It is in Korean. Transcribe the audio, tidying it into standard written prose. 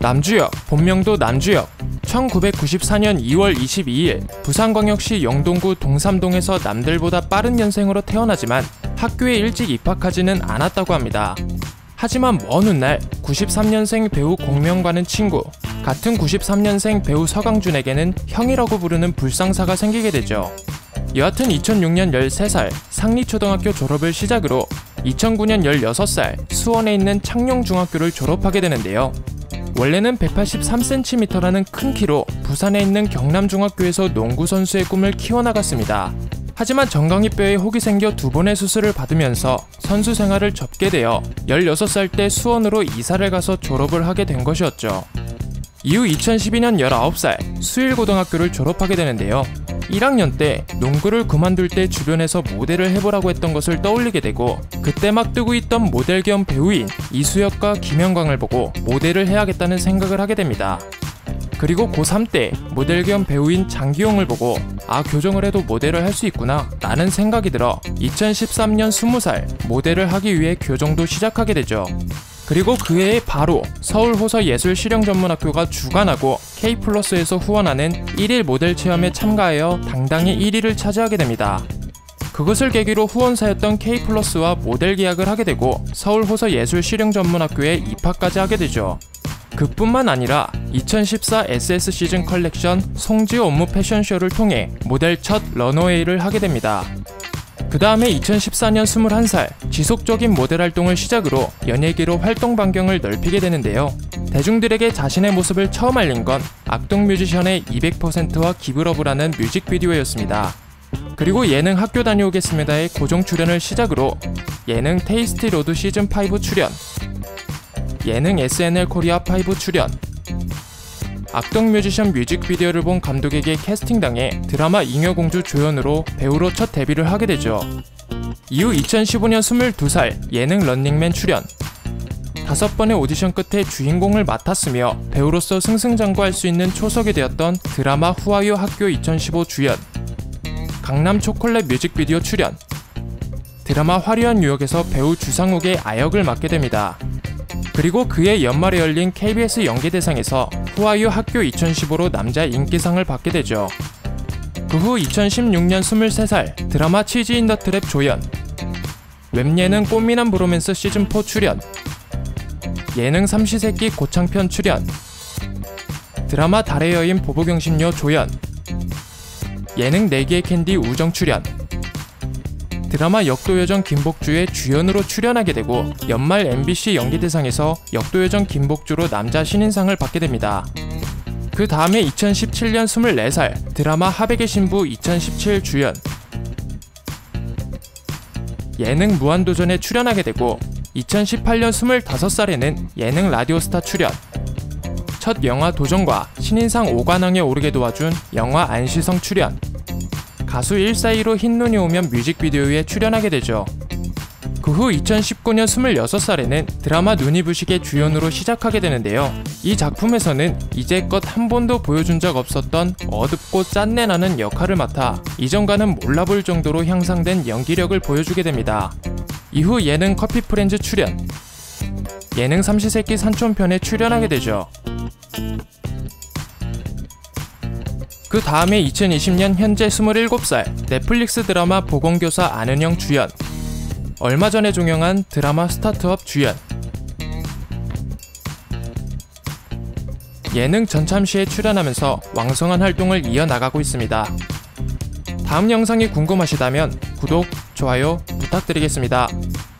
남주혁, 본명도 남주혁. 1994년 2월 22일 부산광역시 영동구 동삼동에서 남들보다 빠른 년생으로 태어나지만 학교에 일찍 입학하지는 않았다고 합니다. 하지만 먼 훗날 93년생 배우 공명과는 친구, 같은 93년생 배우 서강준에게는 형이라고 부르는 불상사가 생기게 되죠. 여하튼 2006년 13살 상리초등학교 졸업을 시작으로 2009년 16살 수원에 있는 창룡중학교를 졸업하게 되는데요. 원래는 183cm라는 큰 키로 부산에 있는 경남중학교에서 농구선수의 꿈을 키워나갔습니다. 하지만 정강이뼈에 혹이 생겨 2번의 수술을 받으면서 선수 생활을 접게 되어 16살 때 수원으로 이사를 가서 졸업을 하게 된 것이었죠. 이후 2012년 19살 수일고등학교를 졸업하게 되는데요. 1학년 때 농구를 그만둘 때 주변에서 모델을 해보라고 했던 것을 떠올리게 되고 그때 막 뜨고 있던 모델 겸 배우인 이수혁과 김영광을 보고 모델을 해야겠다는 생각을 하게 됩니다. 그리고 고3 때 모델 겸 배우인 장기용을 보고 아, 교정을 해도 모델을 할 수 있구나 라는 생각이 들어 2013년 20살 모델을 하기 위해 교정도 시작하게 되죠. 그리고 그 해에 바로 서울호서예술실용전문학교가 주관하고 K+에서 후원하는 1일 모델 체험에 참가하여 당당히 1위를 차지하게 됩니다. 그것을 계기로 후원사였던 K+와 모델 계약을 하게 되고 서울호서예술실용전문학교에 입학까지 하게 되죠. 그뿐만 아니라 2014 SS 시즌 컬렉션 송지효 업무 패션쇼를 통해 모델 첫 런어웨이를 하게 됩니다. 그 다음에 2014년 21살 지속적인 모델 활동을 시작으로 연예계로 활동 반경을 넓히게 되는데요. 대중들에게 자신의 모습을 처음 알린 건 악동 뮤지션의 200%와 기브러브라는 뮤직비디오였습니다. 그리고 예능 학교 다녀오겠습니다의 고정 출연을 시작으로 예능 테이스티 로드 시즌5 출연, 예능 SNL 코리아 5 출연, 악동 뮤지션 뮤직비디오를 본 감독에게 캐스팅당해 드라마 잉여공주 조연으로 배우로 첫 데뷔를 하게 되죠. 이후 2015년 22살 예능 런닝맨 출연, 5번의 오디션 끝에 주인공을 맡았으며 배우로서 승승장구할 수 있는 초석이 되었던 드라마 후아유 학교 2015 주연, 강남 초콜릿 뮤직비디오 출연, 드라마 화려한 뉴욕에서 배우 주상욱의 아역을 맡게 됩니다. 그리고 그해 연말에 열린 KBS 연기대상에서 후아유 학교 2015로 남자 인기상을 받게 되죠. 그 후 2016년 23살 드라마 치즈 인 더 트랩 조연, 웹예능 꽃미남 브로맨스 시즌4 출연, 예능 삼시세끼 고창편 출연, 드라마 달의 여인 보보경심녀 조연, 예능 내기의 캔디 우정 출연, 드라마 역도요정 김복주의 주연으로 출연하게 되고 연말 MBC 연기대상에서 역도요정 김복주로 남자 신인상을 받게 됩니다. 그 다음에 2017년 24살 드라마 하백의 신부 2017 주연, 예능 무한도전에 출연하게 되고 2018년 25살에는 예능 라디오스타 출연, 첫 영화 도전과 신인상 5관왕에 오르게 도와준 영화 안시성 출연, 가수 142로 흰눈이 오면 뮤직비디오에 출연하게 되죠. 그 후 2019년 26살에는 드라마 눈이 부시게 주연으로 시작하게 되는데요. 이 작품에서는 이제껏 한 번도 보여준 적 없었던 어둡고 짠내나는 역할을 맡아 이전과는 몰라볼 정도로 향상된 연기력을 보여주게 됩니다. 이후 예능 커피 프렌즈 출연, 예능 삼시세끼 산촌편에 출연하게 되죠. 그 다음에 2020년 현재 27살 넷플릭스 드라마 보건교사 안은영 주연, 얼마 전에 종영한 드라마 스타트업 주연, 예능 전참시에 출연하면서 왕성한 활동을 이어나가고 있습니다. 다음 영상이 궁금하시다면 구독, 좋아요 부탁드리겠습니다.